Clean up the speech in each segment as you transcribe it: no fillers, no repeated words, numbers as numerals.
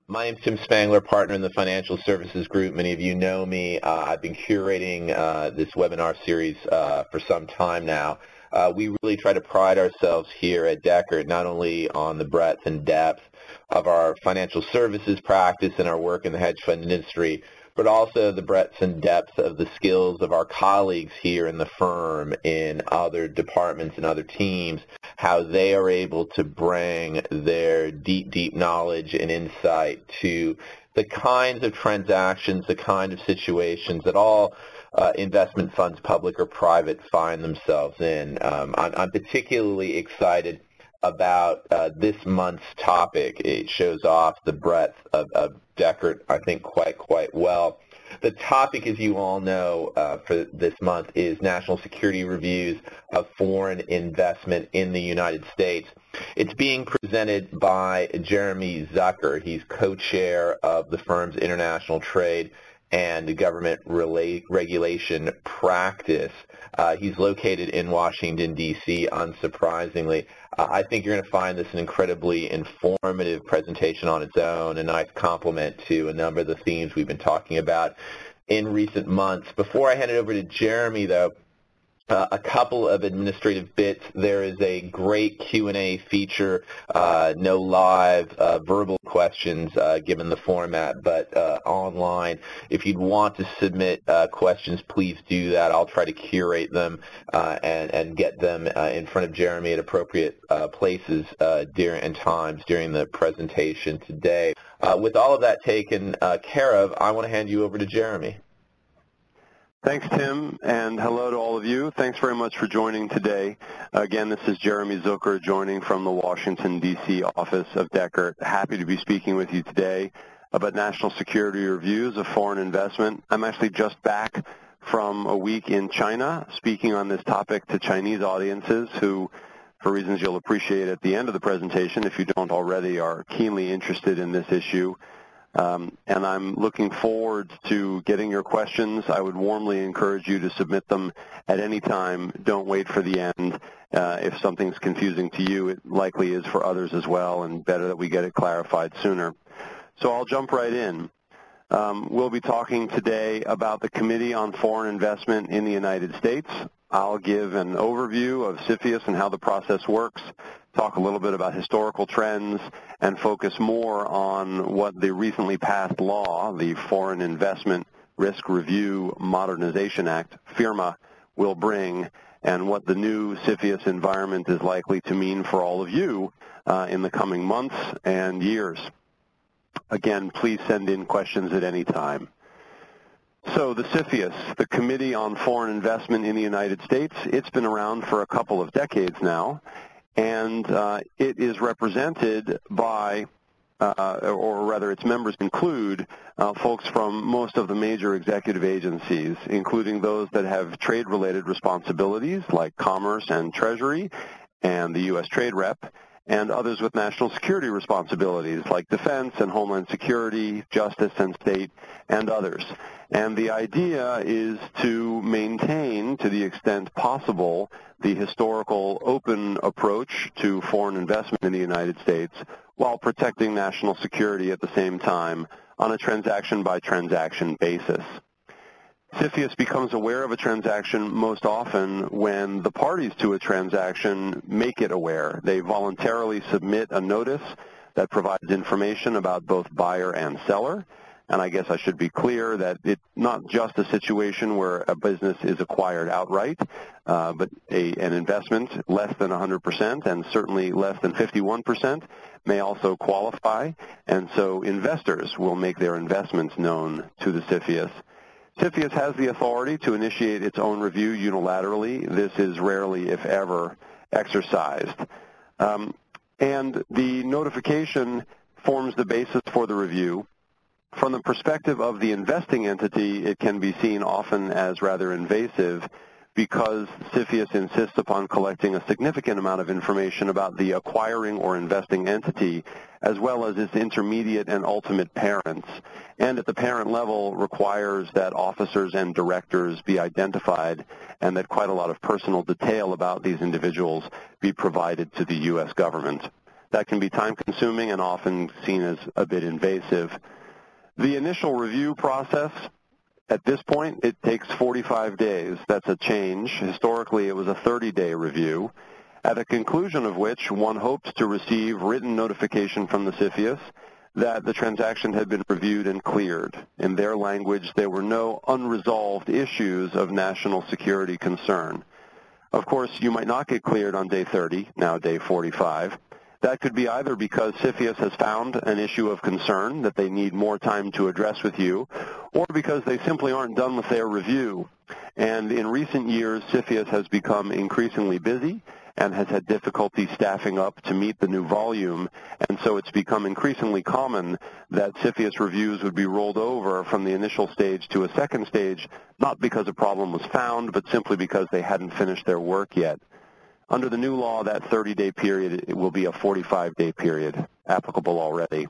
My name's Tim Spangler, partner in the Financial Services Group. Many of you know me. I've been curating this webinar series for some time now. We really try to pride ourselves here at Dechert not only on the breadth and depth of our financial services practice and our work in the hedge fund industry, but also the breadth and depth of the skills of our colleagues here in the firm in other departments and other teams, how they are able to bring their deep, deep knowledge and insight to the kinds of transactions, the kind of situations that all investment funds, public or private, find themselves in. I'm particularly excited about this month's topic. It shows off the breadth of Dechert, I think, quite well. The topic, as you all know, for this month is National Security Reviews of Foreign Investment in the United States. It's being presented by Jeremy Zucker. He's co-chair of the firm's International Trade and Government Regulation Practice. He's located in Washington, D.C., unsurprisingly. I think you're going to find this an incredibly informative presentation on its own, a nice complement to a number of the themes we've been talking about in recent months. Before I hand it over to Jeremy, though, a couple of administrative bits. There is a great Q&A feature, no live verbal questions given the format, but online. If you'd want to submit questions, please do that. I'll try to curate them and get them in front of Jeremy at appropriate places and times during the presentation today. With all of that taken care of, I want to hand you over to Jeremy. Thanks, Tim, and hello to all of you. Thanks very much for joining today. Again, this is Jeremy Zucker joining from the Washington, D.C. office of Dechert. Happy to be speaking with you today about national security reviews of foreign investment. I'm actually just back from a week in China speaking on this topic to Chinese audiences who, for reasons you'll appreciate at the end of the presentation, if you don't already, are keenly interested in this issue. And I'm looking forward to getting your questions. I would warmly encourage you to submit them at any time. Don't wait for the end. If something's confusing to you, it likely is for others as well, and better that we get it clarified sooner. So I'll jump right in. We'll be talking today about the Committee on Foreign Investment in the United States. I'll give an overview of CFIUS and how the process works, talk a little bit about historical trends, and focus more on what the recently passed law, the Foreign Investment Risk Review Modernization Act, FIRRMA, will bring, and what the new CFIUS environment is likely to mean for all of you in the coming months and years. Again, please send in questions at any time. So the CFIUS, the Committee on Foreign Investment in the United States, it's been around for a couple of decades now, and it is represented by, or rather its members include, folks from most of the major executive agencies, including those that have trade-related responsibilities like Commerce and Treasury and the U.S. Trade Rep, and others with national security responsibilities like Defense and Homeland Security, Justice and State, and others. And the idea is to maintain, to the extent possible, the historical open approach to foreign investment in the United States while protecting national security at the same time on a transaction-by-transaction basis. CFIUS becomes aware of a transaction most often when the parties to a transaction make it aware. They voluntarily submit a notice that provides information about both buyer and seller. And I guess I should be clear that it's not just a situation where a business is acquired outright, but an investment less than 100% and certainly less than 51% may also qualify. And so investors will make their investments known to the CFIUS. CFIUS has the authority to initiate its own review unilaterally. This is rarely, if ever, exercised. And the notification forms the basis for the review. From the perspective of the investing entity, it can be seen often as rather invasive because CFIUS insists upon collecting a significant amount of information about the acquiring or investing entity as well as its intermediate and ultimate parents, and at the parent level requires that officers and directors be identified and that quite a lot of personal detail about these individuals be provided to the U.S. government. That can be time-consuming and often seen as a bit invasive. The initial review process, at this point, it takes 45 days. That's a change. Historically, it was a 30-day review, at the conclusion of which one hoped to receive written notification from the CFIUS that the transaction had been reviewed and cleared. In their language, there were no unresolved issues of national security concern. Of course, you might not get cleared on day 30, now day 45. That could be either because CFIUS has found an issue of concern that they need more time to address with you, or because they simply aren't done with their review. And in recent years, CFIUS has become increasingly busy and has had difficulty staffing up to meet the new volume, and so it's become increasingly common that CFIUS reviews would be rolled over from the initial stage to a second stage, not because a problem was found, but simply because they hadn't finished their work yet. Under the new law, that 30-day period will be a 45-day period, applicable already.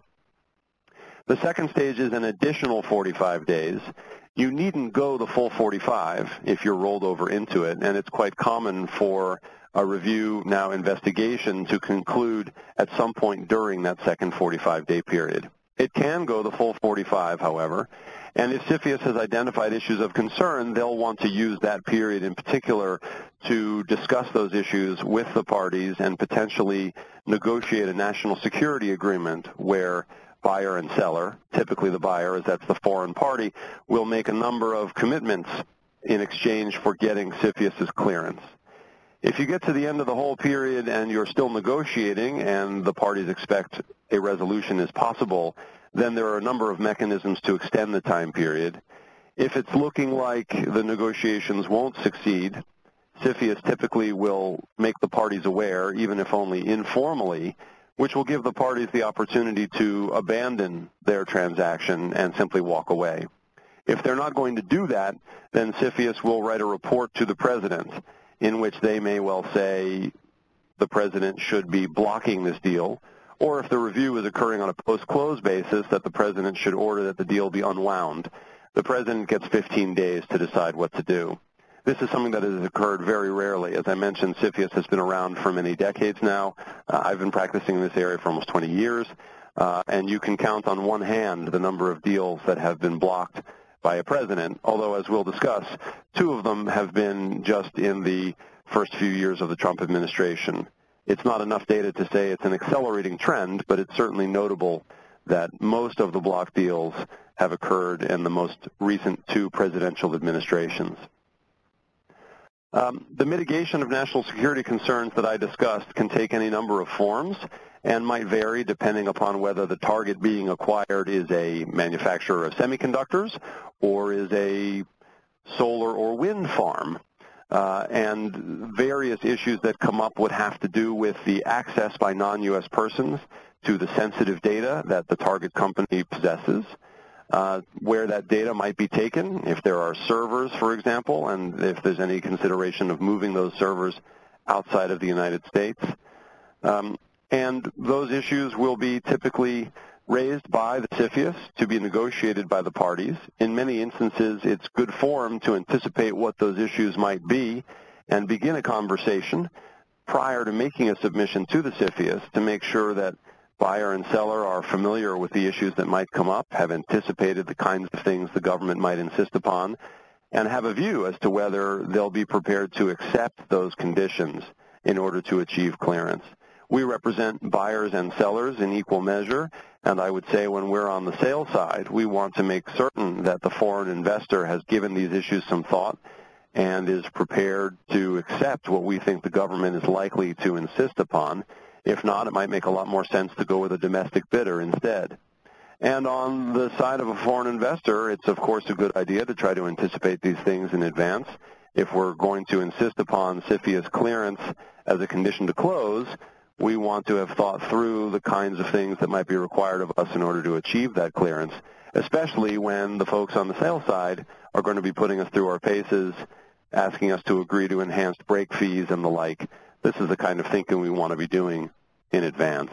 The second stage is an additional 45 days. You needn't go the full 45 if you're rolled over into it, and it's quite common for a review, now investigation, to conclude at some point during that second 45-day period. It can go the full 45, however, and if CFIUS has identified issues of concern, they'll want to use that period in particular to discuss those issues with the parties and potentially negotiate a national security agreement where buyer and seller, typically the buyer, as that's the foreign party, will make a number of commitments in exchange for getting CFIUS's clearance. If you get to the end of the whole period and you're still negotiating and the parties expect a resolution is possible, then there are a number of mechanisms to extend the time period. If it's looking like the negotiations won't succeed, CFIUS typically will make the parties aware, even if only informally, which will give the parties the opportunity to abandon their transaction and simply walk away. If they're not going to do that, then CFIUS will write a report to the President, in which they may well say the President should be blocking this deal, or if the review is occurring on a post-close basis, that the President should order that the deal be unwound. The President gets 15 days to decide what to do. This is something that has occurred very rarely. As I mentioned, CFIUS has been around for many decades now. I've been practicing in this area for almost 20 years, and you can count on one hand the number of deals that have been blocked by a president, although, as we'll discuss, two of them have been just in the first few years of the Trump administration. It's not enough data to say it's an accelerating trend, but it's certainly notable that most of the block deals have occurred in the most recent two presidential administrations. The mitigation of national security concerns that I discussed can take any number of forms and might vary depending upon whether the target being acquired is a manufacturer of semiconductors or is a solar or wind farm. And various issues that come up would have to do with the access by non-U.S. persons to the sensitive data that the target company possesses, where that data might be taken, if there are servers, for example, and if there's any consideration of moving those servers outside of the United States. And those issues will be typically raised by the CFIUS to be negotiated by the parties. In many instances, it's good form to anticipate what those issues might be and begin a conversation prior to making a submission to the CFIUS to make sure that buyer and seller are familiar with the issues that might come up, have anticipated the kinds of things the government might insist upon, and have a view as to whether they'll be prepared to accept those conditions in order to achieve clearance. We represent buyers and sellers in equal measure, and I would say when we're on the sales side, we want to make certain that the foreign investor has given these issues some thought and is prepared to accept what we think the government is likely to insist upon. If not, it might make a lot more sense to go with a domestic bidder instead. And on the side of a foreign investor, it's of course a good idea to try to anticipate these things in advance. If we're going to insist upon CFIUS clearance as a condition to close, we want to have thought through the kinds of things that might be required of us in order to achieve that clearance, especially when the folks on the sales side are going to be putting us through our paces, asking us to agree to enhanced break fees and the like. This is the kind of thinking we want to be doing in advance.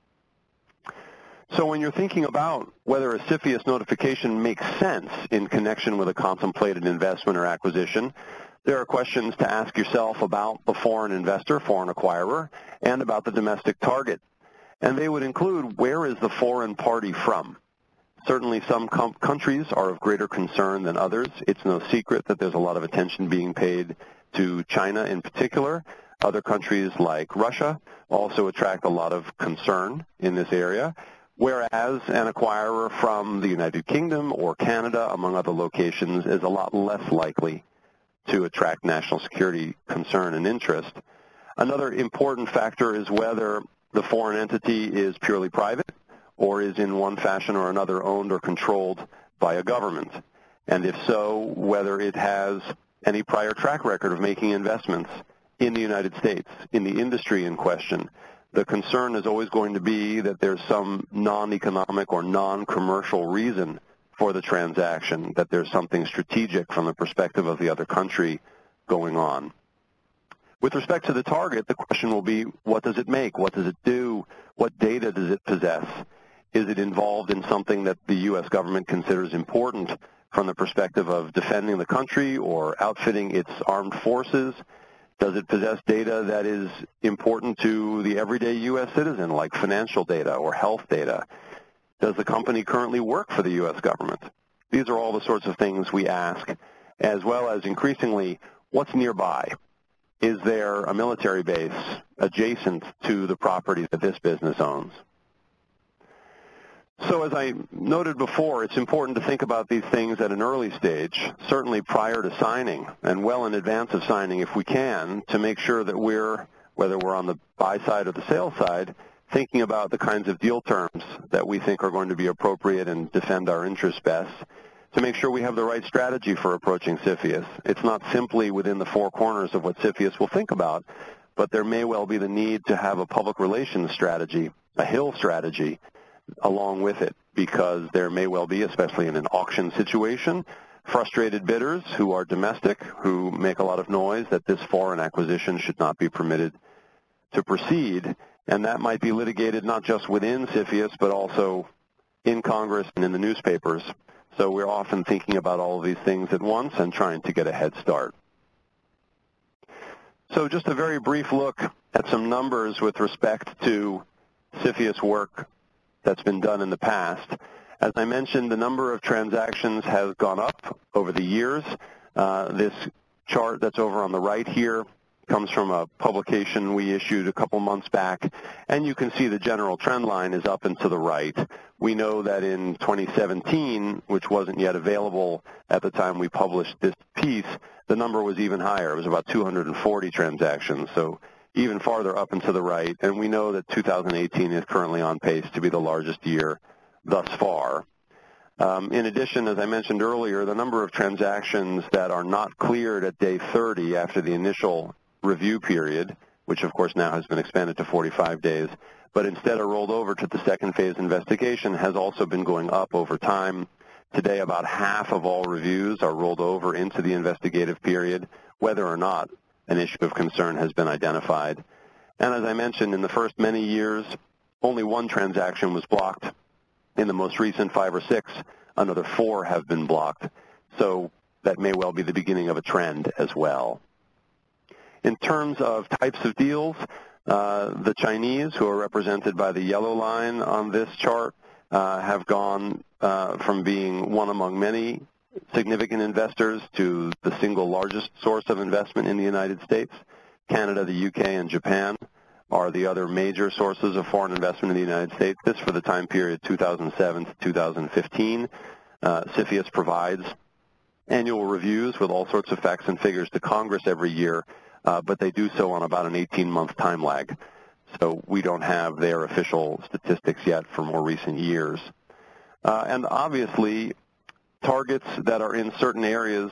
So when you're thinking about whether a CFIUS notification makes sense in connection with a contemplated investment or acquisition, there are questions to ask yourself about the foreign investor, foreign acquirer, and about the domestic target. And they would include, where is the foreign party from? Certainly some countries are of greater concern than others. It's no secret that there's a lot of attention being paid to China in particular. Other countries like Russia also attract a lot of concern in this area, whereas an acquirer from the United Kingdom or Canada, among other locations, is a lot less likely to attract national security concern and interest. Another important factor is whether the foreign entity is purely private or is in one fashion or another owned or controlled by a government. And if so, whether it has any prior track record of making investments in the United States, in the industry in question. The concern is always going to be that there's some non-economic or non-commercial reason for the transaction, that there's something strategic from the perspective of the other country going on. With respect to the target, the question will be, what does it make? What does it do? What data does it possess? Is it involved in something that the U.S. government considers important from the perspective of defending the country or outfitting its armed forces? Does it possess data that is important to the everyday U.S. citizen, like financial data or health data? Does the company currently work for the U.S. government? These are all the sorts of things we ask, as well as increasingly, what's nearby? Is there a military base adjacent to the property that this business owns? So as I noted before, it's important to think about these things at an early stage, certainly prior to signing and well in advance of signing if we can, to make sure that we're, whether we're on the buy side or the sell side, thinking about the kinds of deal terms that we think are going to be appropriate and defend our interests best, to make sure we have the right strategy for approaching CFIUS. It's not simply within the four corners of what CFIUS will think about, but there may well be the need to have a public relations strategy, a Hill strategy, along with it, because there may well be, especially in an auction situation, frustrated bidders who are domestic, who make a lot of noise that this foreign acquisition should not be permitted to proceed, and that might be litigated not just within CFIUS, but also in Congress and in the newspapers. So we're often thinking about all of these things at once and trying to get a head start. So just a very brief look at some numbers with respect to CFIUS work that's been done in the past. As I mentioned, the number of transactions has gone up over the years. This chart that's over on the right here comes from a publication we issued a couple months back, and you can see the general trend line is up and to the right. We know that in 2017, which wasn't yet available at the time we published this piece, the number was even higher. It was about 240 transactions, so even farther up and to the right, and we know that 2018 is currently on pace to be the largest year thus far. In addition, as I mentioned earlier, the number of transactions that are not cleared at day 30 after the initial review period, which of course now has been expanded to 45 days, but instead are rolled over to the second phase investigation, has also been going up over time. Today, about half of all reviews are rolled over into the investigative period, whether or not an issue of concern has been identified. And as I mentioned, in the first many years, only one transaction was blocked. In the most recent 5 or 6, another 4 have been blocked. So that may well be the beginning of a trend as well. In terms of types of deals, the Chinese, who are represented by the yellow line on this chart, have gone from being one among many significant investors to the single largest source of investment in the United States. Canada, the UK, and Japan are the other major sources of foreign investment in the United States. This for the time period 2007 to 2015. CFIUS provides annual reviews with all sorts of facts and figures to Congress every year, but they do so on about an 18-month time lag. So we don't have their official statistics yet for more recent years. And obviously, targets that are in certain areas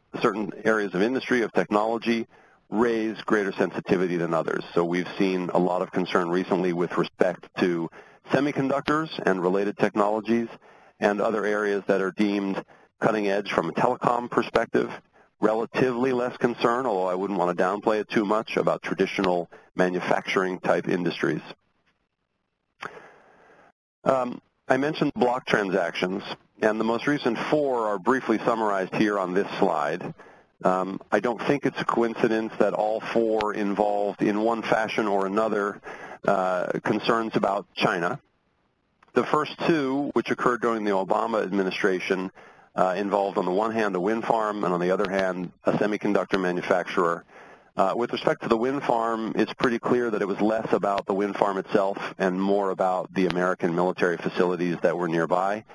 of industry, of technology, raise greater sensitivity than others. So we've seen a lot of concern recently with respect to semiconductors and related technologies and other areas that are deemed cutting edge from a telecom perspective. Relatively less concern, although I wouldn't want to downplay it too much, about traditional manufacturing type industries. I mentioned block transactions, and the most recent 4 are briefly summarized here on this slide. I don't think it's a coincidence that all 4 involved in one fashion or another concerns about China. The first two, which occurred during the Obama administration, involved on the one hand a wind farm and on the other hand a semiconductor manufacturer. With respect to the wind farm, it's pretty clear that it was less about the wind farm itself and more about the American military facilities that were nearby.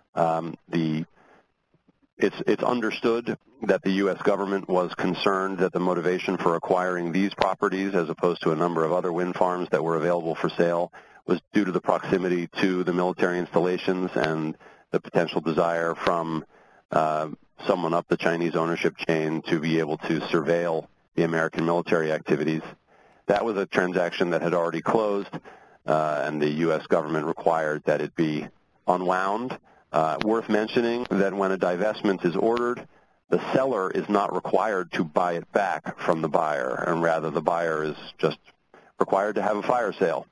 It's understood that the U.S. government was concerned that the motivation for acquiring these properties, as opposed to a number of other wind farms that were available for sale, was due to the proximity to the military installations and the potential desire from someone up the Chinese ownership chain to be able to surveil the American military activities. That was a transaction that had already closed, and the U.S. government required that it be unwound. Worth mentioning that when a divestment is ordered, the seller is not required to buy it back from the buyer, and rather the buyer is just required to have a fire sale.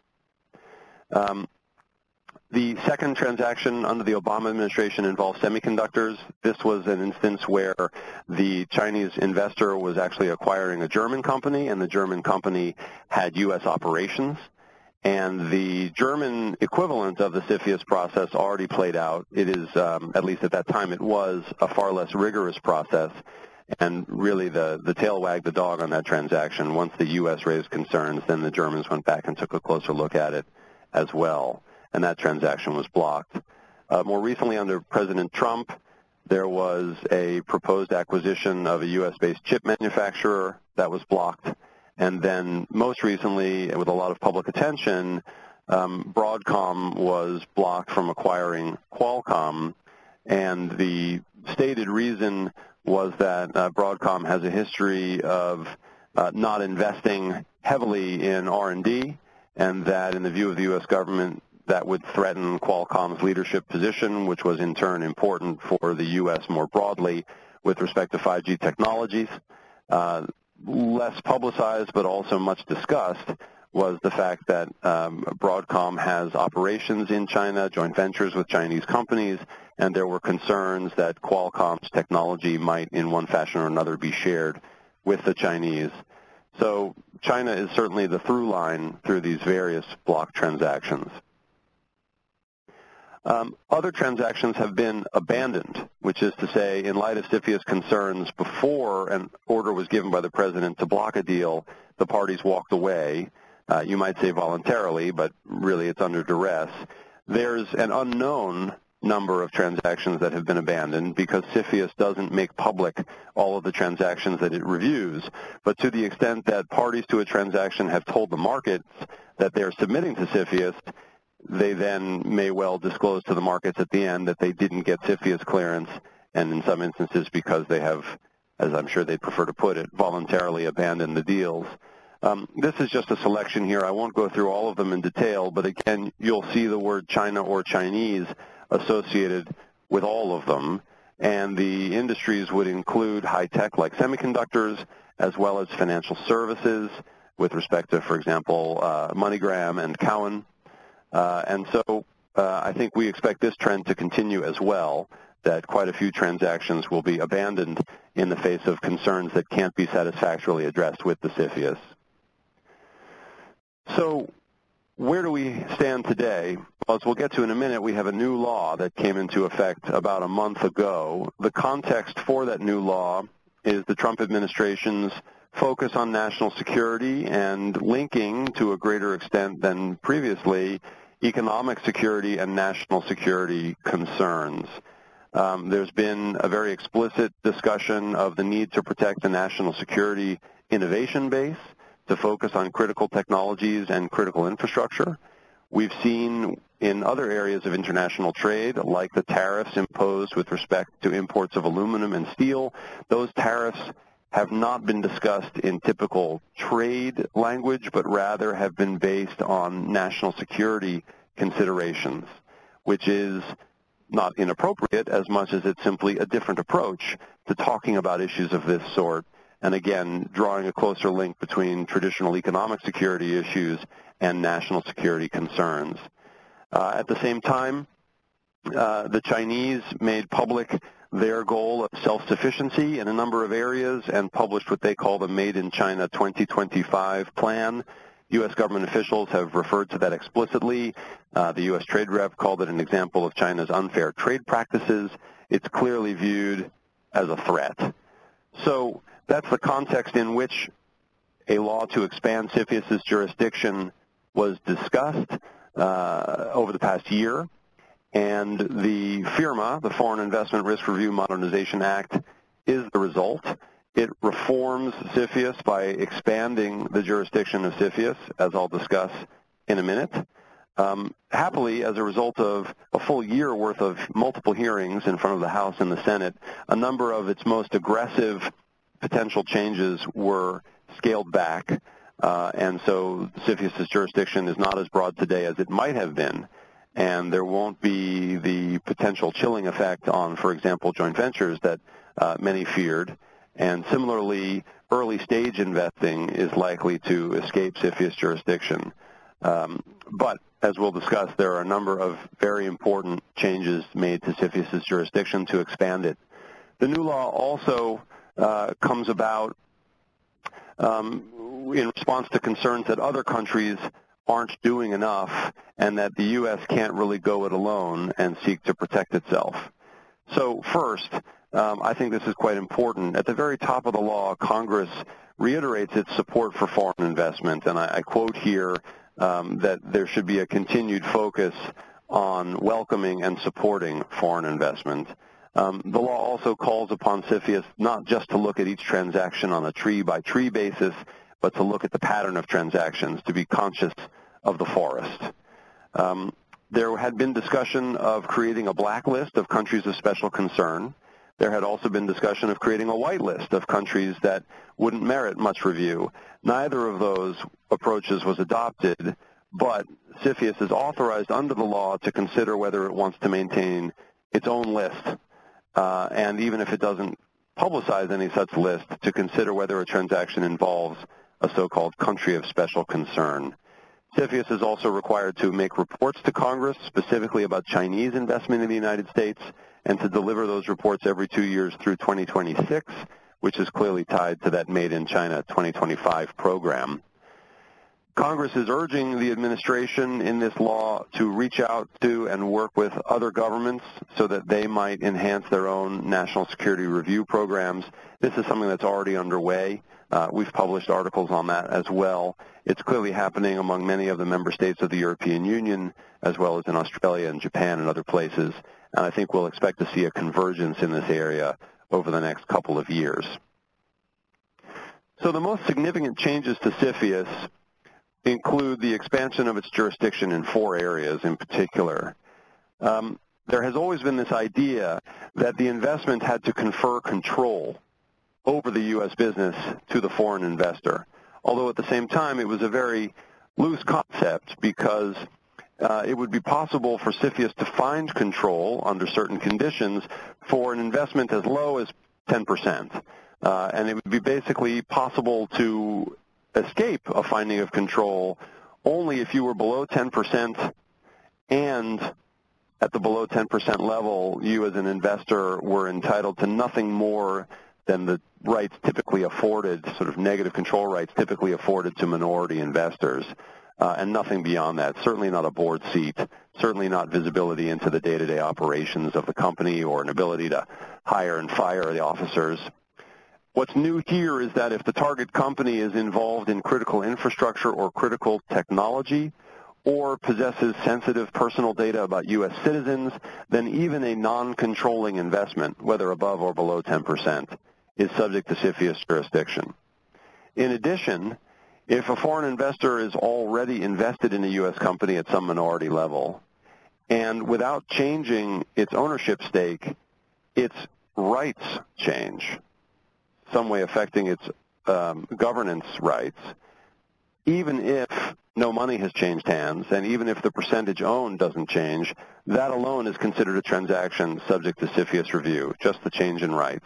The second transaction under the Obama administration involved semiconductors. This was an instance where the Chinese investor was actually acquiring a German company, and the German company had U.S. operations. And the German equivalent of the CFIUS process already played out. It is, at least at that time, it was a far less rigorous process. And really the tail wagged the dog on that transaction. Once the U.S. raised concerns, then the Germans went back and took a closer look at it as well. And that transaction was blocked. More recently, under President Trump, there was a proposed acquisition of a U.S.-based chip manufacturer that was blocked. And then most recently, with a lot of public attention, Broadcom was blocked from acquiring Qualcomm. And the stated reason was that Broadcom has a history of not investing heavily in R&D, and that in the view of the U.S. government, that would threaten Qualcomm's leadership position, which was in turn important for the U.S. more broadly with respect to 5G technologies. Less publicized but also much discussed was the fact that Broadcom has operations in China, joint ventures with Chinese companies, and there were concerns that Qualcomm's technology might in one fashion or another be shared with the Chinese. So China is certainly the through line through these various block transactions. Other transactions have been abandoned, which is to say, in light of CFIUS concerns before an order was given by the president to block a deal, the parties walked away. You might say voluntarily, but really it's under duress. There's an unknown number of transactions that have been abandoned because CFIUS doesn't make public all of the transactions that it reviews. But to the extent that parties to a transaction have told the markets that they're submitting to CFIUS, they then may well disclose to the markets at the end that they didn't get CFIUS clearance, and in some instances because they have, as I'm sure they'd prefer to put it, voluntarily abandoned the deals. This is just a selection here. I won't go through all of them in detail, but again, you'll see the word China or Chinese associated with all of them, and the industries would include high-tech like semiconductors, as well as financial services with respect to, for example, MoneyGram and Cowen. And so I think we expect this trend to continue as well, that quite a few transactions will be abandoned in the face of concerns that can't be satisfactorily addressed with the CFIUS. So where do we stand today? Well, as we'll get to in a minute, we have a new law that came into effect about a month ago. The context for that new law is the Trump administration's focus on national security and linking, to a greater extent than previously, economic security and national security concerns. There's been a very explicit discussion of the need to protect the national security innovation base, to focus on critical technologies and critical infrastructure. We've seen in other areas of international trade, like the tariffs imposed with respect to imports of aluminum and steel, those tariffs have not been discussed in typical trade language, but rather have been based on national security considerations, which is not inappropriate as much as it's simply a different approach to talking about issues of this sort, and again, drawing a closer link between traditional economic security issues and national security concerns. At the same time, the Chinese made public their goal of self-sufficiency in a number of areas and published what they call the Made in China 2025 plan. U.S. government officials have referred to that explicitly. The U.S. Trade Rep called it an example of China's unfair trade practices. It's clearly viewed as a threat. So that's the context in which a law to expand CFIUS's jurisdiction was discussed over the past year. And the FIRRMA, the Foreign Investment Risk Review Modernization Act, is the result. It reforms CFIUS by expanding the jurisdiction of CFIUS, as I'll discuss in a minute. Happily, as a result of a full year worth of multiple hearings in front of the House and the Senate, a number of its most aggressive potential changes were scaled back, and so CFIUS's jurisdiction is not as broad today as it might have been, and there won't be the potential chilling effect on, for example, joint ventures that many feared. And similarly, early-stage investing is likely to escape CFIUS jurisdiction. But as we'll discuss, there are a number of very important changes made to CFIUS's jurisdiction to expand it. The new law also comes about in response to concerns that other countries aren't doing enough and that the U.S. can't really go it alone and seek to protect itself. So first, I think this is quite important. At the very top of the law, Congress reiterates its support for foreign investment, and I quote here that there should be a continued focus on welcoming and supporting foreign investment. The law also calls upon CFIUS not just to look at each transaction on a tree-by-tree basis, but to look at the pattern of transactions, to be conscious of the forest. There had been discussion of creating a blacklist of countries of special concern. There had also been discussion of creating a white list of countries that wouldn't merit much review. Neither of those approaches was adopted, but CFIUS is authorized under the law to consider whether it wants to maintain its own list, and even if it doesn't publicize any such list, to consider whether a transaction involves a so-called country of special concern. CFIUS is also required to make reports to Congress specifically about Chinese investment in the United States and to deliver those reports every 2 years through 2026, which is clearly tied to that Made in China 2025 program. Congress is urging the administration in this law to reach out to and work with other governments so that they might enhance their own national security review programs. This is something that's already underway. We've published articles on that as well. It's clearly happening among many of the member states of the European Union, as well as in Australia and Japan and other places. And I think we'll expect to see a convergence in this area over the next couple of years. So the most significant changes to CFIUS include the expansion of its jurisdiction in 4 areas in particular. There has always been this idea that the investment had to confer control over the U.S. business to the foreign investor, although at the same time it was a very loose concept because it would be possible for CFIUS to find control under certain conditions for an investment as low as 10%. And it would be basically possible to escape a finding of control only if you were below 10% and at the below 10% level, you as an investor were entitled to nothing more than the rights typically afforded, sort of negative control rights typically afforded to minority investors, and nothing beyond that. Certainly not a board seat, certainly not visibility into the day-to-day operations of the company or an ability to hire and fire the officers. What's new here is that if the target company is involved in critical infrastructure or critical technology or possesses sensitive personal data about U.S. citizens, then even a non-controlling investment, whether above or below 10%, is subject to CFIUS jurisdiction. In addition, if a foreign investor is already invested in a U.S. company at some minority level, and without changing its ownership stake, its rights change, some way affecting its governance rights, even if no money has changed hands, and even if the percentage owned doesn't change, that alone is considered a transaction subject to CFIUS review, just the change in rights.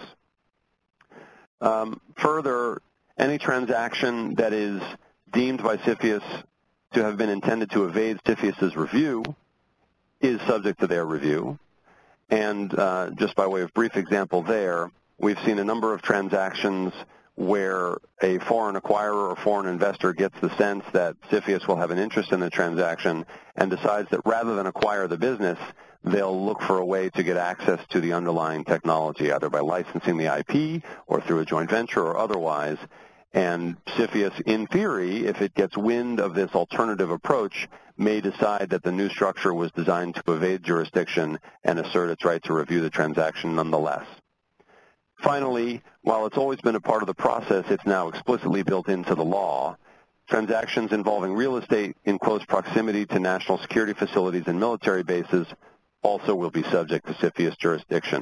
Further, any transaction that is deemed by CFIUS to have been intended to evade CFIUS's review is subject to their review. And just by way of brief example there, we've seen a number of transactions where a foreign acquirer or foreign investor gets the sense that CFIUS will have an interest in the transaction and decides that rather than acquire the business, they'll look for a way to get access to the underlying technology, either by licensing the IP or through a joint venture or otherwise. And CFIUS, in theory, if it gets wind of this alternative approach, may decide that the new structure was designed to evade jurisdiction and assert its right to review the transaction nonetheless. Finally, while it's always been a part of the process, it's now explicitly built into the law. Transactions involving real estate in close proximity to national security facilities and military bases also will be subject to CFIUS jurisdiction.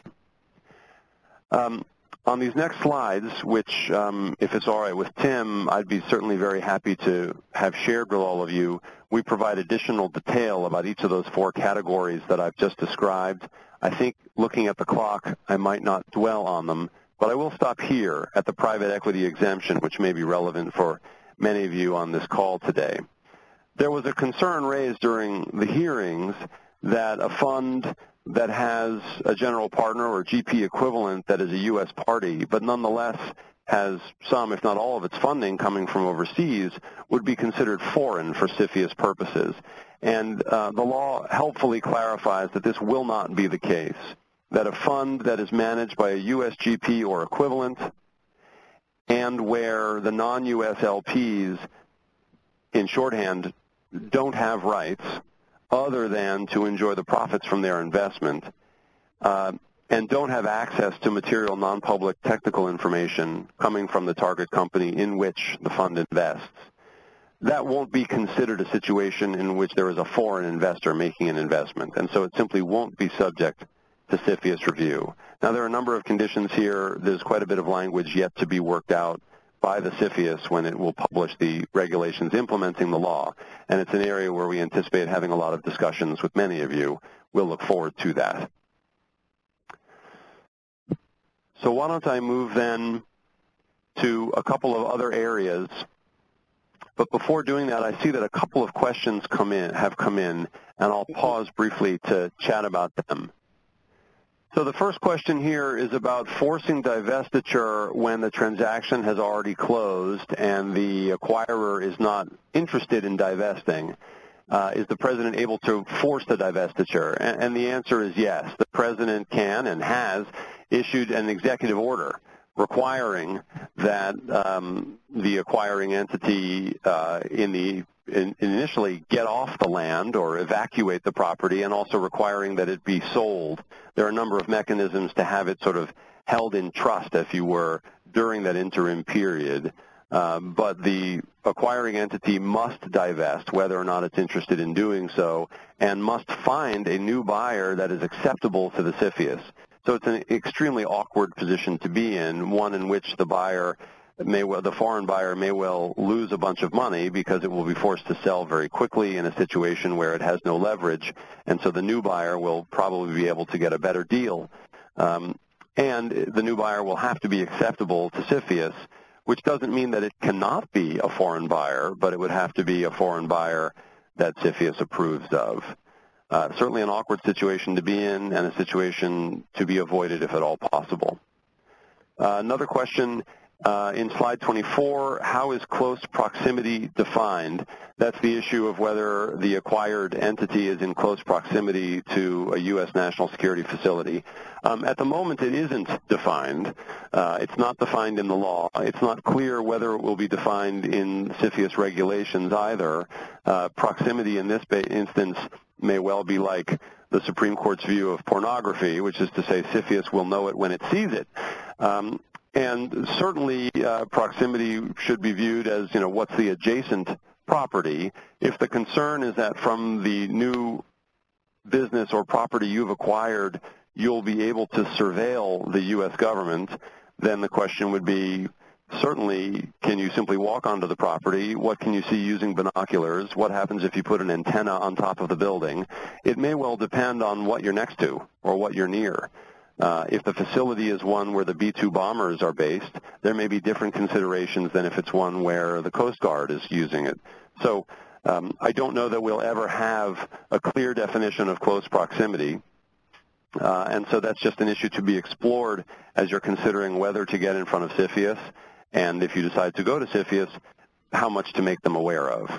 On these next slides, which, if it's all right with Tim, I'd be certainly very happy to have shared with all of you, we provide additional detail about each of those four categories that I've just described. I think looking at the clock, I might not dwell on them, but I will stop here at the private equity exemption, which may be relevant for many of you on this call today. There was a concern raised during the hearings that a fund that has a general partner or GP equivalent that is a U.S. party, but nonetheless has some, if not all, of its funding coming from overseas, would be considered foreign for CFIUS purposes. And the law helpfully clarifies that this will not be the case, that a fund that is managed by a U.S. GP or equivalent and where the non-U.S. LPs, in shorthand, don't have rights other than to enjoy the profits from their investment and don't have access to material non-public technical information coming from the target company in which the fund invests. That won't be considered a situation in which there is a foreign investor making an investment, and so it simply won't be subject to CFIUS review. Now, there are a number of conditions here. There's quite a bit of language yet to be worked out by the CFIUS when it will publish the regulations implementing the law, and it's an area where we anticipate having a lot of discussions with many of you. We'll look forward to that. So why don't I move then to a couple of other areas. But before doing that, I see that a couple of questions have come in, and I'll pause briefly to chat about them. So the first question here is about forcing divestiture when the transaction has already closed and the acquirer is not interested in divesting. Is the president able to force the divestiture? And the answer is yes. The president can and has issued an executive order requiring that the acquiring entity initially get off the land or evacuate the property, and also requiring that it be sold. There are a number of mechanisms to have it sort of held in trust, if you were, during that interim period. But the acquiring entity must divest, whether or not it's interested in doing so, and must find a new buyer that is acceptable to the CFIUS. So it's an extremely awkward position to be in, one in which the foreign buyer may well lose a bunch of money because it will be forced to sell very quickly in a situation where it has no leverage, and so the new buyer will probably be able to get a better deal. And the new buyer will have to be acceptable to CFIUS, which doesn't mean that it cannot be a foreign buyer, but it would have to be a foreign buyer that CFIUS approves of. Certainly an awkward situation to be in, and a situation to be avoided if at all possible. Another question in slide 24, how is close proximity defined? That's the issue of whether the acquired entity is in close proximity to a U.S. national security facility. At the moment, it isn't defined. It's not defined in the law. It's not clear whether it will be defined in CFIUS regulations either. Proximity in this instance may well be like the Supreme Court's view of pornography, which is to say CFIUS will know it when it sees it. And certainly proximity should be viewed as, what's the adjacent property. If the concern is that from the new business or property you've acquired, you'll be able to surveil the U.S. government, then the question would be, certainly, can you simply walk onto the property? What can you see using binoculars? What happens if you put an antenna on top of the building? It may well depend on what you're next to or what you're near. If the facility is one where the B-2 bombers are based, there may be different considerations than if it's one where the Coast Guard is using it. So I don't know that we'll ever have a clear definition of close proximity. And so that's just an issue to be explored as you're considering whether to get in front of CFIUS and if you decide to go to CFIUS, how much to make them aware of.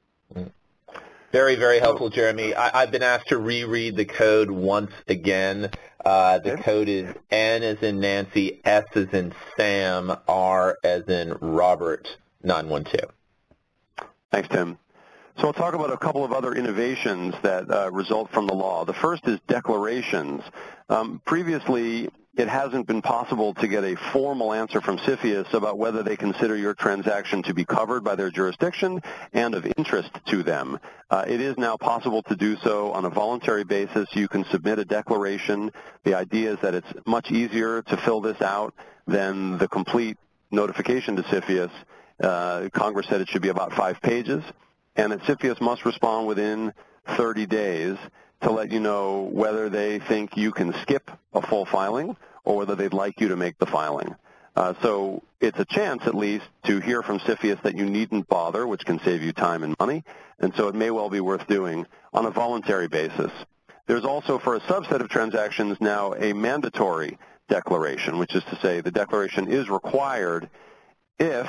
Very, very helpful, Jeremy. I've been asked to reread the code once again. The code is N as in Nancy, S as in Sam, R as in Robert, 912. Thanks, Tim. So I'll talk about a couple of other innovations that result from the law. The first is declarations. Previously, it hasn't been possible to get a formal answer from CFIUS about whether they consider your transaction to be covered by their jurisdiction and of interest to them. It is now possible to do so on a voluntary basis. You can submit a declaration. The idea is that it's much easier to fill this out than the complete notification to CFIUS. Congress said it should be about 5 pages, and that CFIUS must respond within 30 days to let you know whether they think you can skip a full filing or whether they'd like you to make the filing. So it's a chance, at least, to hear from CFIUS that you needn't bother, which can save you time and money, and so it may well be worth doing on a voluntary basis. There's also, for a subset of transactions now, a mandatory declaration, which is to say the declaration is required if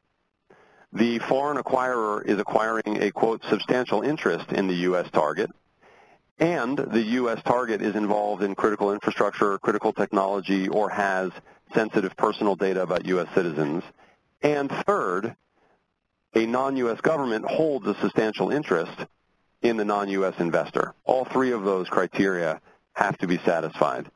the foreign acquirer is acquiring a, quote, substantial interest in the U.S. target, and the U.S. target is involved in critical infrastructure, critical technology, or has sensitive personal data about U.S. citizens. And third, a non-U.S. government holds a substantial interest in the non-U.S. investor. All 3 of those criteria have to be satisfied.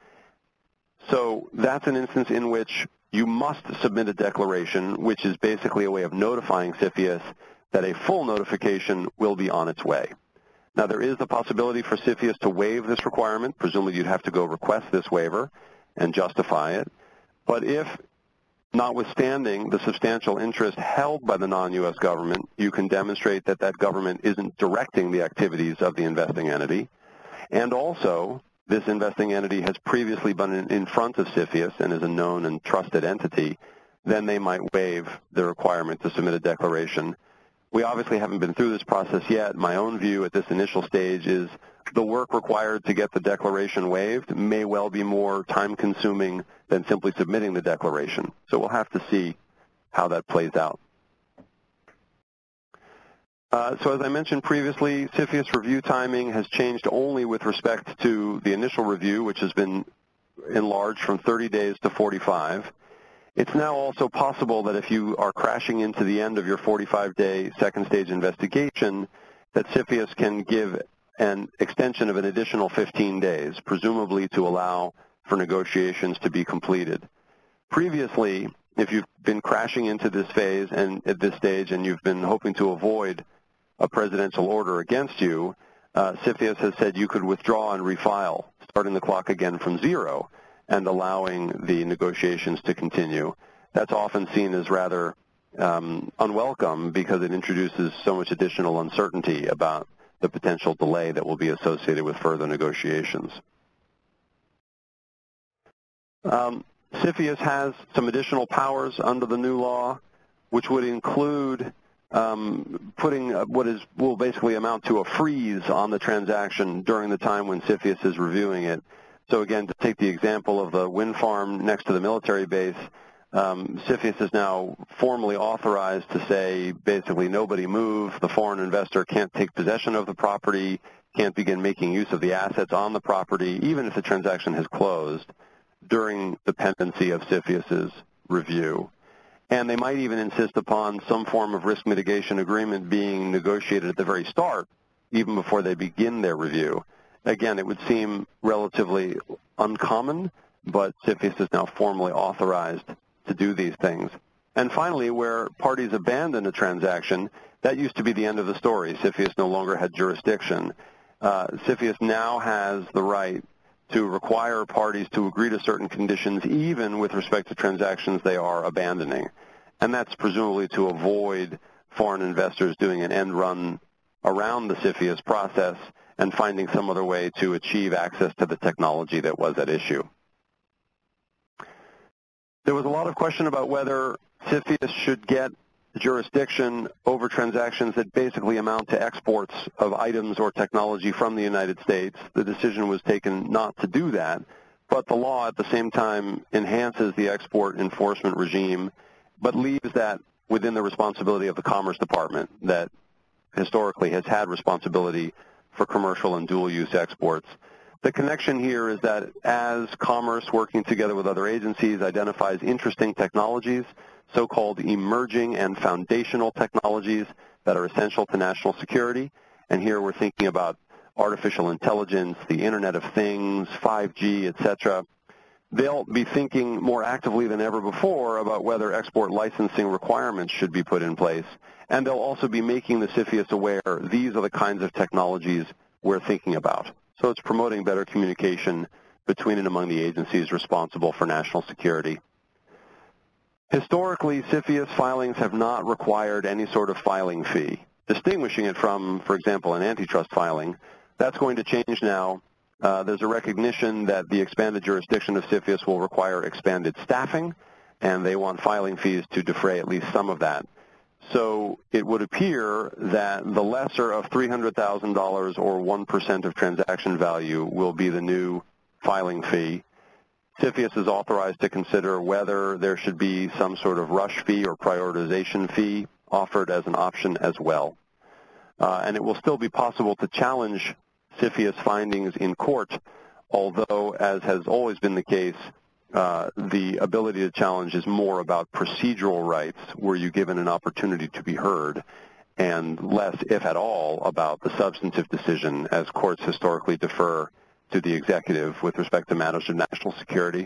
So that's an instance in which you must submit a declaration, which is basically a way of notifying CFIUS that a full notification will be on its way. Now, there is the possibility for CFIUS to waive this requirement. Presumably, you'd have to go request this waiver and justify it. But if, notwithstanding the substantial interest held by the non-U.S. government, you can demonstrate that that government isn't directing the activities of the investing entity, and also this investing entity has previously been in front of CFIUS and is a known and trusted entity, then they might waive the requirement to submit a declaration. We obviously haven't been through this process yet. My own view at this initial stage is the work required to get the declaration waived may well be more time-consuming than simply submitting the declaration. So we'll have to see how that plays out. So as I mentioned previously, CFIUS review timing has changed only with respect to the initial review, which has been enlarged from 30 days to 45. It's now also possible that if you are crashing into the end of your 45-day second-stage investigation, that CFIUS can give an extension of an additional 15 days, presumably to allow for negotiations to be completed. Previously, if you've been crashing into this phase and at this stage and you've been hoping to avoid a presidential order against you, CFIUS has said you could withdraw and refile, starting the clock again from 0 and allowing the negotiations to continue. That's often seen as rather unwelcome because it introduces so much additional uncertainty about the potential delay that will be associated with further negotiations. CFIUS has some additional powers under the new law, which would include putting what will basically amount to a freeze on the transaction during the time when CFIUS is reviewing it. So again, to take the example of the wind farm next to the military base, CFIUS is now formally authorized to say basically nobody move, the foreign investor can't take possession of the property, can't begin making use of the assets on the property, even if the transaction has closed during the pendency of CFIUS's review. And they might even insist upon some form of risk mitigation agreement being negotiated at the very start, even before they begin their review. Again, it would seem relatively uncommon, but CFIUS is now formally authorized to do these things. And finally, where parties abandon a transaction, that used to be the end of the story. CFIUS no longer had jurisdiction. CFIUS now has the right to require parties to agree to certain conditions, even with respect to transactions they are abandoning. And that's presumably to avoid foreign investors doing an end run around the CFIUS process and finding some other way to achieve access to the technology that was at issue. There was a lot of question about whether CFIUS should get jurisdiction over transactions that basically amount to exports of items or technology from the United States. The decision was taken not to do that, but the law at the same time enhances the export enforcement regime but leaves that within the responsibility of the Commerce Department that historically has had responsibility for commercial and dual-use exports. The connection here is that as Commerce, working together with other agencies, identifies interesting technologies, so-called emerging and foundational technologies that are essential to national security, and here we're thinking about artificial intelligence, the Internet of Things, 5G, etc., they'll be thinking more actively than ever before about whether export licensing requirements should be put in place, and they'll also be making the CFIUS aware these are the kinds of technologies we're thinking about. So it's promoting better communication between and among the agencies responsible for national security. Historically, CFIUS filings have not required any sort of filing fee, distinguishing it from, for example, an antitrust filing. That's going to change now. There's a recognition that the expanded jurisdiction of CFIUS will require expanded staffing, and they want filing fees to defray at least some of that. So it would appear that the lesser of $300,000 or 1% of transaction value will be the new filing fee. CFIUS is authorized to consider whether there should be some sort of rush fee or prioritization fee offered as an option as well. And it will still be possible to challenge CFIUS findings in court, although, as has always been the case, the ability to challenge is more about procedural rights, were you given an opportunity to be heard, and less, if at all, about the substantive decision, as courts historically defer to the executive with respect to matters of national security.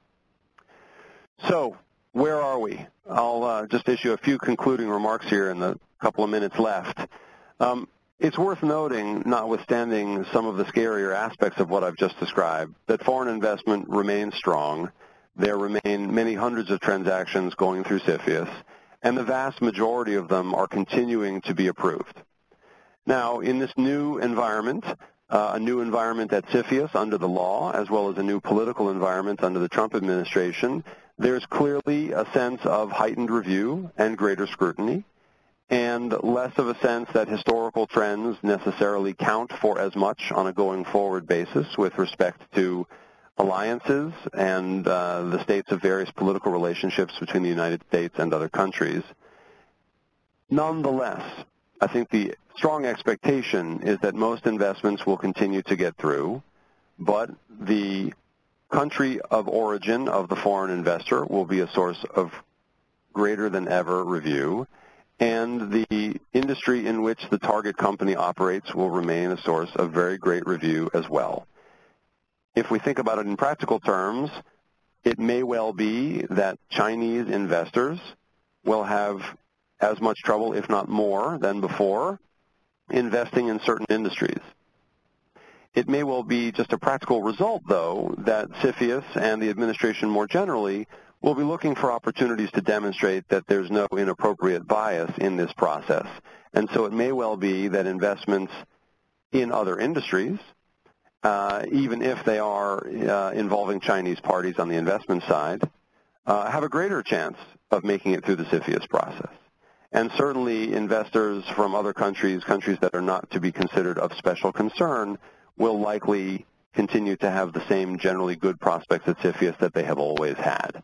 So, where are we? I'll just issue a few concluding remarks here in the couple of minutes left. It's worth noting, notwithstanding some of the scarier aspects of what I've just described, that foreign investment remains strong. There remain many hundreds of transactions going through CFIUS, and the vast majority of them are continuing to be approved. Now, in this new environment, a new environment at CFIUS under the law, as well as a new political environment under the Trump administration, there's clearly a sense of heightened review and greater scrutiny, and less of a sense that historical trends necessarily count for as much on a going forward basis with respect to alliances and the states of various political relationships between the United States and other countries. Nonetheless, I think the strong expectation is that most investments will continue to get through, but the country of origin of the foreign investor will be a source of greater than ever review, and the industry in which the target company operates will remain a source of very great review as well. If we think about it in practical terms, it may well be that Chinese investors will have as much trouble, if not more, than before, investing in certain industries. It may well be just a practical result, though, that CFIUS and the administration more generally will be looking for opportunities to demonstrate that there's no inappropriate bias in this process. And so it may well be that investments in other industries, even if they are involving Chinese parties on the investment side, have a greater chance of making it through the CFIUS process. And certainly investors from other countries, countries that are not to be considered of special concern, will likely continue to have the same generally good prospects at CFIUS that they have always had.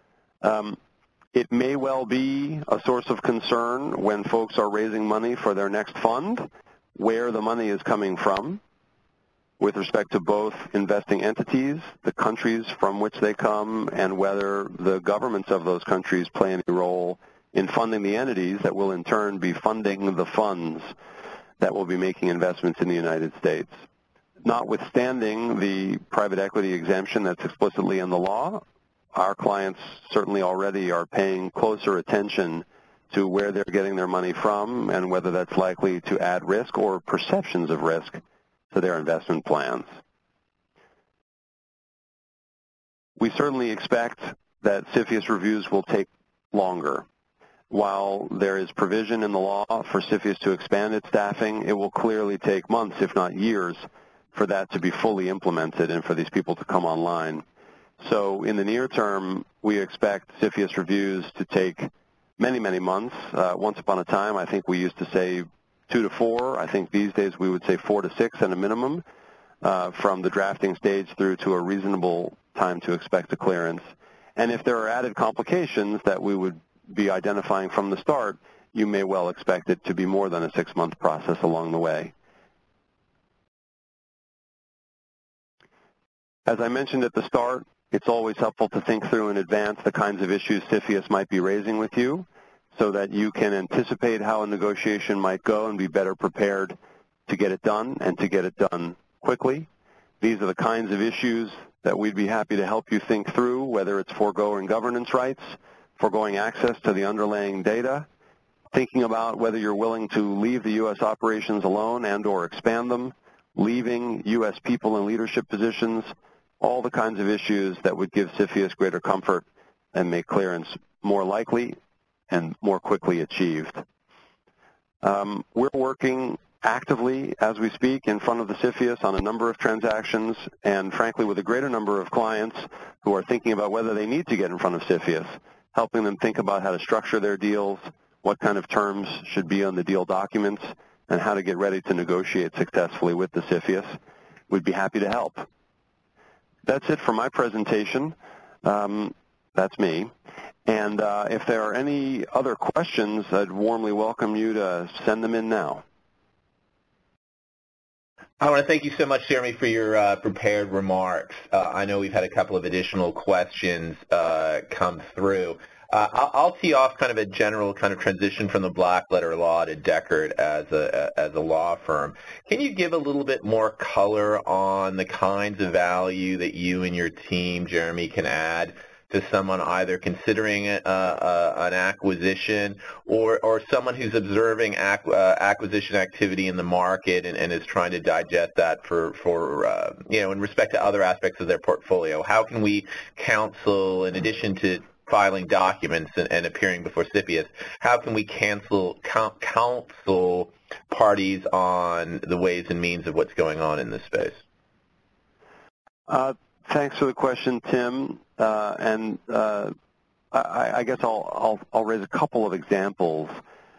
It may well be a source of concern when folks are raising money for their next fund, where the money is coming from, with respect to both investing entities, the countries from which they come, and whether the governments of those countries play any role in funding the entities that will in turn be funding the funds that will be making investments in the United States. Notwithstanding the private equity exemption that's explicitly in the law, our clients certainly already are paying closer attention to where they're getting their money from and whether that's likely to add risk or perceptions of risk to their investment plans. We certainly expect that CFIUS reviews will take longer. While there is provision in the law for CFIUS to expand its staffing, it will clearly take months, if not years, for that to be fully implemented and for these people to come online. So in the near term, we expect CFIUS reviews to take many, many months. Once upon a time, I think we used to say 2 to 4. I think these days we would say 4 to 6 at a minimum, from the drafting stage through to a reasonable time to expect a clearance. And if there are added complications that we would be identifying from the start, you may well expect it to be more than a 6-month process along the way. As I mentioned at the start, it's always helpful to think through in advance the kinds of issues CFIUS might be raising with you so that you can anticipate how a negotiation might go and be better prepared to get it done and to get it done quickly. These are the kinds of issues that we'd be happy to help you think through, whether it's foregoing governance rights, foregoing access to the underlying data, thinking about whether you're willing to leave the U.S. operations alone and or expand them, leaving U.S. people in leadership positions, all the kinds of issues that would give CFIUS greater comfort and make clearance more likely and more quickly achieved. We're working actively as we speak in front of the CFIUS on a number of transactions and frankly with a greater number of clients who are thinking about whether they need to get in front of CFIUS, helping them think about how to structure their deals, what kind of terms should be on the deal documents, and how to get ready to negotiate successfully with the CFIUS. We'd be happy to help. That's it for my presentation. That's me. And if there are any other questions, I'd warmly welcome you to send them in now. I want to thank you so much, Jeremy, for your prepared remarks. I know we've had a couple of additional questions come through. I'll tee off kind of a general kind of transition from the black letter law to Dechert as a law firm. Can you give a little bit more color on the kinds of value that you and your team, Jeremy, can add to someone either considering an acquisition or someone who's observing acquisition activity in the market and is trying to digest that for in respect to other aspects of their portfolio? How can we counsel, in addition to filing documents and appearing before CFIUS, how can we counsel parties on the ways and means of what's going on in this space? Thanks for the question, Tim. I guess I'll raise a couple of examples.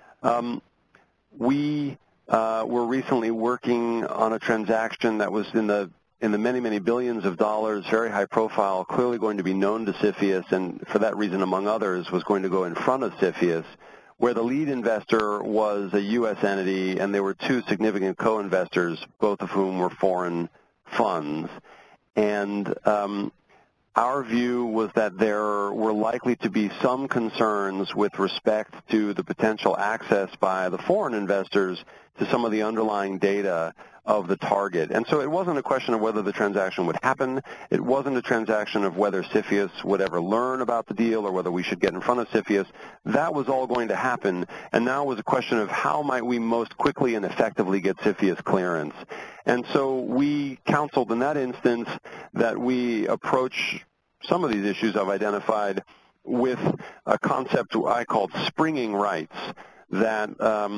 We were recently working on a transaction that was in the many, many billions of dollars, very high profile, clearly going to be known to CFIUS, and for that reason, among others, was going to go in front of CFIUS, where the lead investor was a U.S. entity, and there were two significant co-investors, both of whom were foreign funds. And our view was that there were likely to be some concerns with respect to the potential access by the foreign investors to some of the underlying data of the target. And so it wasn't a question of whether the transaction would happen. It wasn't a transaction of whether CFIUS would ever learn about the deal or whether we should get in front of CFIUS. That was all going to happen. And now it was a question of how might we most quickly and effectively get CFIUS clearance. And so we counseled in that instance that we approach some of these issues I've identified with a concept I called springing rights, that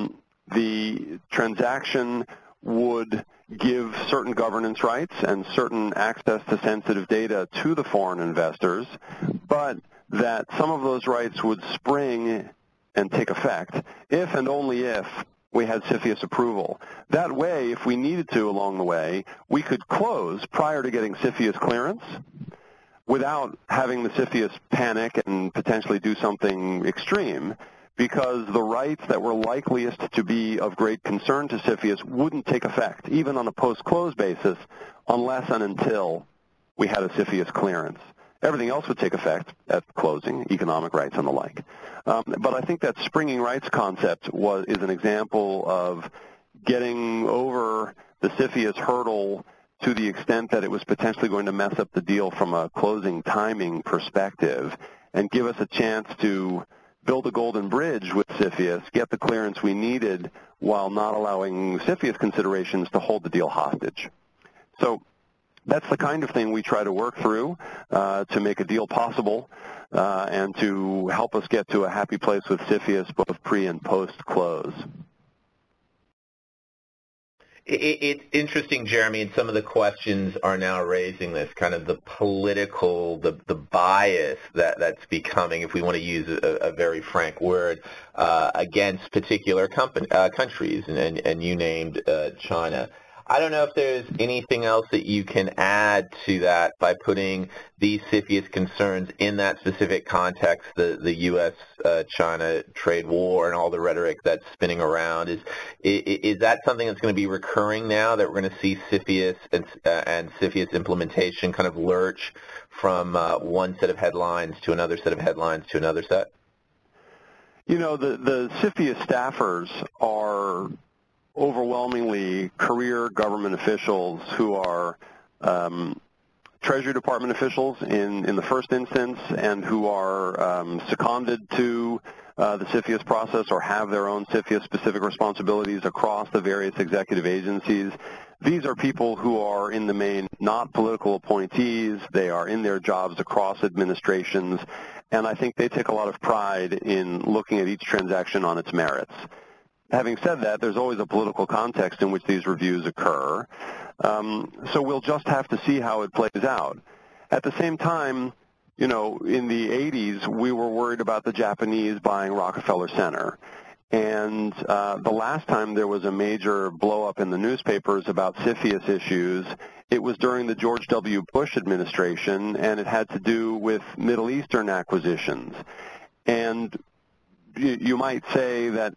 the transaction would give certain governance rights and certain access to sensitive data to the foreign investors, but that some of those rights would spring and take effect if and only if we had CFIUS approval. That way, if we needed to along the way, we could close prior to getting CFIUS clearance without having the CFIUS panic and potentially do something extreme, because the rights that were likeliest to be of great concern to CFIUS wouldn't take effect, even on a post-close basis, unless and until we had a CFIUS clearance. Everything else would take effect at closing, economic rights and the like. But I think that springing rights concept is an example of getting over the CFIUS hurdle to the extent that it was potentially going to mess up the deal from a closing timing perspective and give us a chance to build a golden bridge with CFIUS, get the clearance we needed while not allowing CFIUS considerations to hold the deal hostage. So that's the kind of thing we try to work through to make a deal possible and to help us get to a happy place with CFIUS both pre- and post-close. It's interesting, Jeremy, and some of the questions are now raising this kind of the political, the bias that's becoming, if we want to use a very frank word, against particular countries, and you named China. I don't know if there's anything else that you can add to that by putting these CFIUS concerns in that specific context, the U.S.-China trade war and all the rhetoric that's spinning around. Is that something that's going to be recurring now, that we're going to see CFIUS and CFIUS implementation kind of lurch from one set of headlines to another set of headlines to another set? You know, the CFIUS staffers are overwhelmingly career government officials who are Treasury Department officials in the first instance, and who are seconded to the CFIUS process or have their own CFIUS-specific responsibilities across the various executive agencies. These are people who are, in the main, not political appointees. They are in their jobs across administrations, and I think they take a lot of pride in looking at each transaction on its merits. Having said that, there's always a political context in which these reviews occur, so we'll just have to see how it plays out. At the same time, you know, in the 80s, we were worried about the Japanese buying Rockefeller Center. And the last time there was a major blow-up in the newspapers about CFIUS issues, it was during the George W. Bush administration, and it had to do with Middle Eastern acquisitions. And you might say that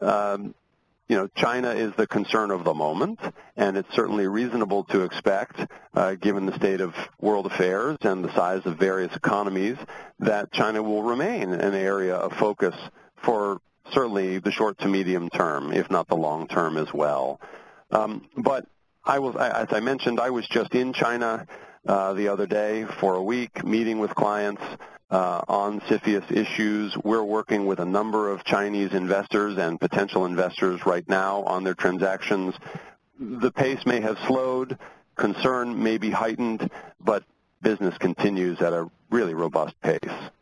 you know, China is the concern of the moment, and it's certainly reasonable to expect, given the state of world affairs and the size of various economies, that China will remain an area of focus for certainly the short to medium term, if not the long term as well. But as I mentioned, I was just in China the other day for a week, meeting with clients on CFIUS issues. We're working with a number of Chinese investors and potential investors right now on their transactions. The pace may have slowed, concern may be heightened, but business continues at a really robust pace.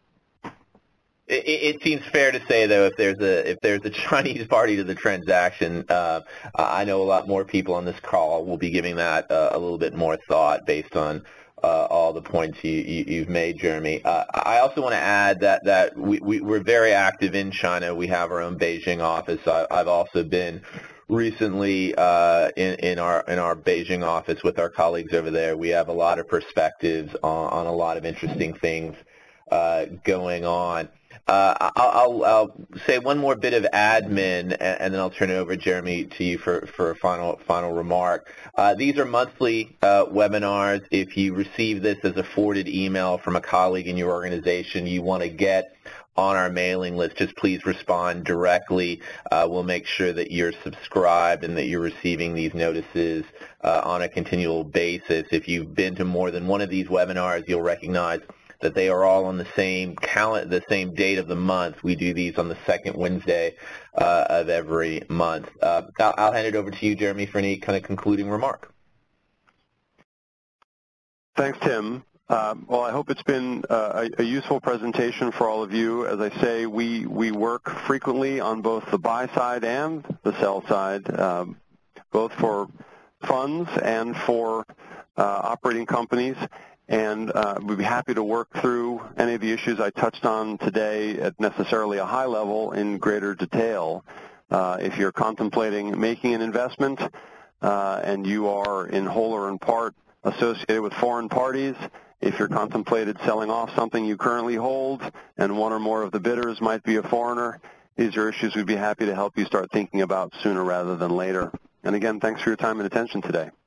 It seems fair to say, though, if there's a Chinese party to the transaction, I know a lot more people on this call will be giving that a little bit more thought based on all the points you've made, Jeremy. I also want to add that we're very active in China. We have our own Beijing office. I've also been recently in our Beijing office with our colleagues over there. We have a lot of perspectives on a lot of interesting things going on. I'll say one more bit of admin, and then I'll turn it over, Jeremy, to you for a final remark. These are monthly webinars. If you receive this as a forwarded email from a colleague in your organization you want to get on our mailing list, just please respond directly. We'll make sure that you're subscribed and that you're receiving these notices on a continual basis. If you've been to more than one of these webinars, you'll recognize that they are all on the same date of the month. We do these on the second Wednesday of every month. I'll hand it over to you, Jeremy, for any kind of concluding remark. Thanks, Tim. Well, I hope it's been a useful presentation for all of you. As I say, we work frequently on both the buy side and the sell side, both for funds and for operating companies. And we'd be happy to work through any of the issues I touched on today at necessarily a high level in greater detail. If you're contemplating making an investment and you are in whole or in part associated with foreign parties, if you're contemplated selling off something you currently hold and one or more of the bidders might be a foreigner, these are issues we'd be happy to help you start thinking about sooner rather than later. And again, thanks for your time and attention today.